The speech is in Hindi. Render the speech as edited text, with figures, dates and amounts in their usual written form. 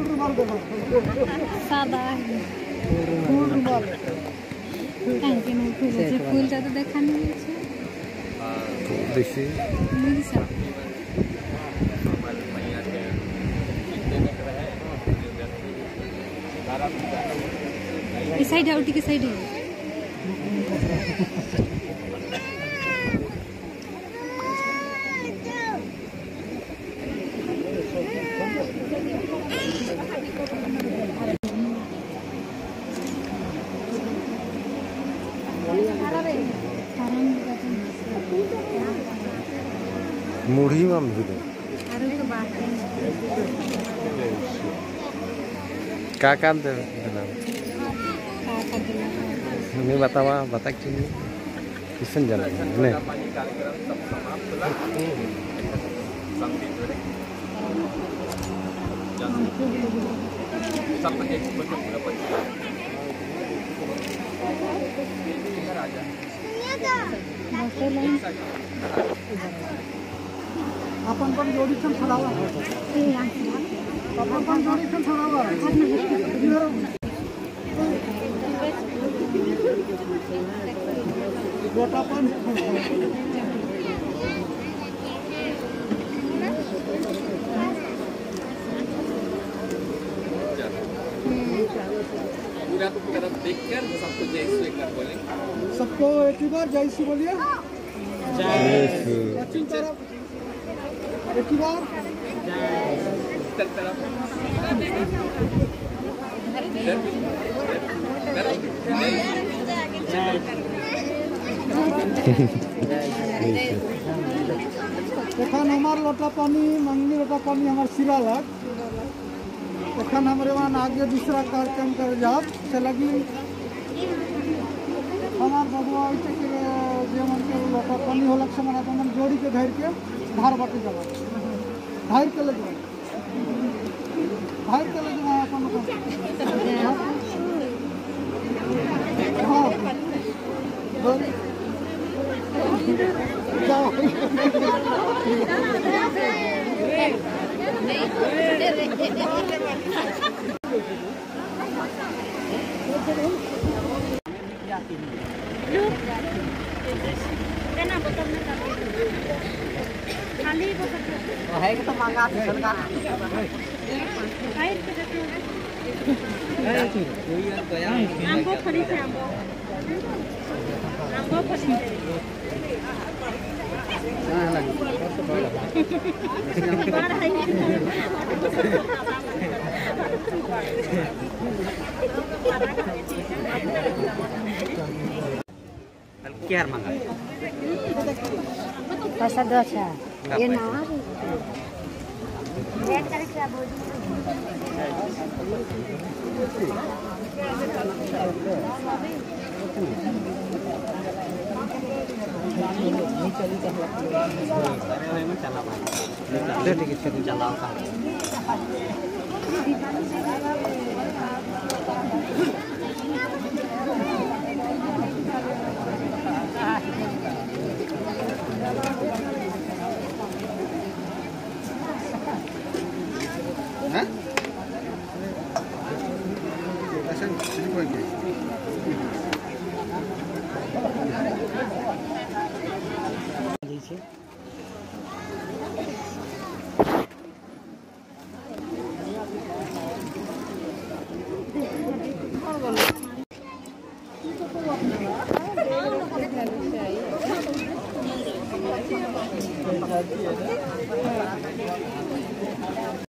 सादा है कहीं के नहीं फूल है फूल ज़्यादा देखा नहीं है देखिए मेरी सब इस साइड है उठी के साइड है मुढ़ी में भी दे का काम दे नहीं बतावा बता क्यों किसन जाना नहीं अपन पण जोड़ी से छड़ावा अपन जोड़ी से छड़ावा गोटापन पूरा तरफ देखकर सबको जय श्री एक बार बोलें सबको एक ही बार जय श्री बोलिए पश्चिम तरफ एक ही बार उत्तर तरफ एखन हमार लोटा पानी मंगनी लोटा पानी हमार सिरा लग एखन हमारे वहाँ आगे दूसरा कार्यक्रम कर जाओ से लगी हमार बबुआ मन के लोटा पानी होलक से मना मन जोड़ी के धर के धार बाटी जमा धार के लगे अपन जाओ है तो मांगा आंबो फली से आंबो फली क्या मांगा पैसा दो अच्छा ये ना रेड कलर का बोल चला